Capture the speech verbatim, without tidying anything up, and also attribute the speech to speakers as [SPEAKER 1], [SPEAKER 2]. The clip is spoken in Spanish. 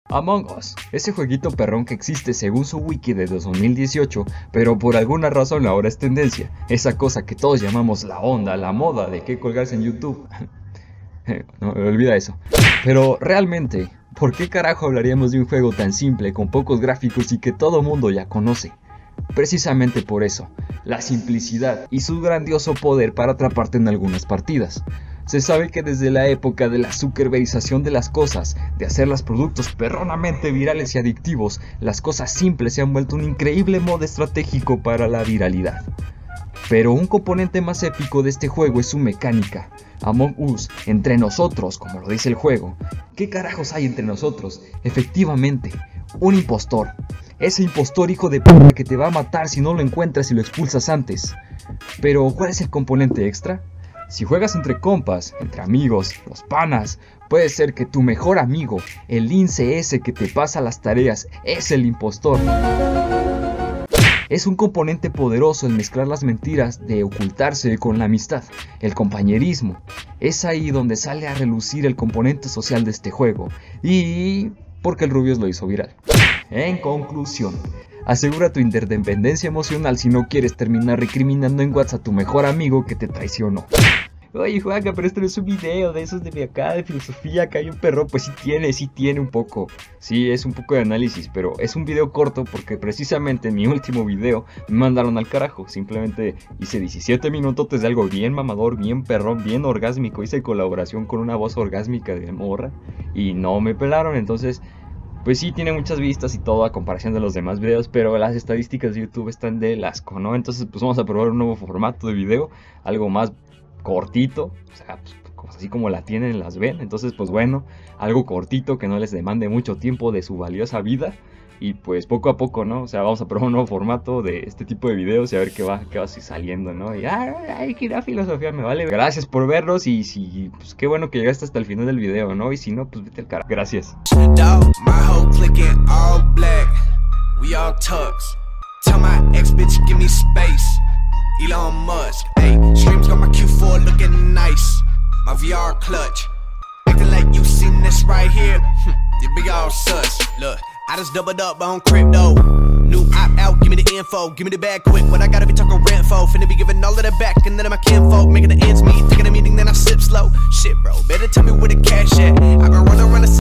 [SPEAKER 1] Among Us, ese jueguito perrón que existe según su wiki de dos mil dieciocho, pero por alguna razón ahora es tendencia, esa cosa que todos llamamos la onda, la moda de que colgarse en YouTube. No, olvida eso. Pero realmente, ¿por qué carajo hablaríamos de un juego tan simple, con pocos gráficos y que todo mundo ya conoce? Precisamente por eso, la simplicidad y su grandioso poder para atraparte en algunas partidas. Se sabe que desde la época de la zuckerbergización de las cosas, de hacer los productos perronamente virales y adictivos, las cosas simples se han vuelto un increíble modo estratégico para la viralidad. Pero un componente más épico de este juego es su mecánica. Among Us, entre nosotros, como lo dice el juego. ¿Qué carajos hay entre nosotros? Efectivamente, un impostor. Ese impostor hijo de p*** que te va a matar si no lo encuentras y lo expulsas antes. Pero, ¿cuál es el componente extra? Si juegas entre compas, entre amigos, los panas, puede ser que tu mejor amigo, el lince ese que te pasa las tareas, es el impostor. Es un componente poderoso el mezclar las mentiras de ocultarse con la amistad, el compañerismo. Es ahí donde sale a relucir el componente social de este juego. Y porque el Rubius lo hizo viral. En conclusión, asegura tu interdependencia emocional si no quieres terminar recriminando en WhatsApp a tu mejor amigo que te traicionó. Oye Juanca, pero esto no es un video de esos de acá, de filosofía, que hay un perro. Pues sí tiene, sí tiene un poco. Sí, es un poco de análisis, pero es un video corto porque precisamente en mi último video me mandaron al carajo. Simplemente hice diecisiete minutos de algo bien mamador, bien perrón, bien orgásmico. Hice colaboración con una voz orgásmica de morra y no me pelaron, entonces... Pues sí, tiene muchas vistas y todo a comparación de los demás videos, pero las estadísticas de YouTube están del asco, ¿no? Entonces pues vamos a probar un nuevo formato de video, algo más cortito, o sea, pues, así como la tienen, las ven. Entonces pues bueno, algo cortito que no les demande mucho tiempo de su valiosa vida. Y pues poco a poco, ¿no? O sea, vamos a probar un nuevo formato de este tipo de videos y a ver qué va, qué va así saliendo, ¿no? Y ay, ay, que la filosofía me vale. Gracias por verlos y si, pues qué bueno que llegaste hasta el final del video, ¿no? Y si no, pues vete al carajo. Gracias.
[SPEAKER 2] Elon Musk, ayy, streams got my Q four looking nice. My V R clutch, acting like you seen this right here. You big all sus. Look, I just doubled up on crypto. New app out, give me the info, give me the bag quick. What I gotta be talking rent for, finna be giving all of that back, and then my kinfolk making the ends meet, taking a meeting, then I sip slow. Shit, bro, better tell me where the cash at. I been running around the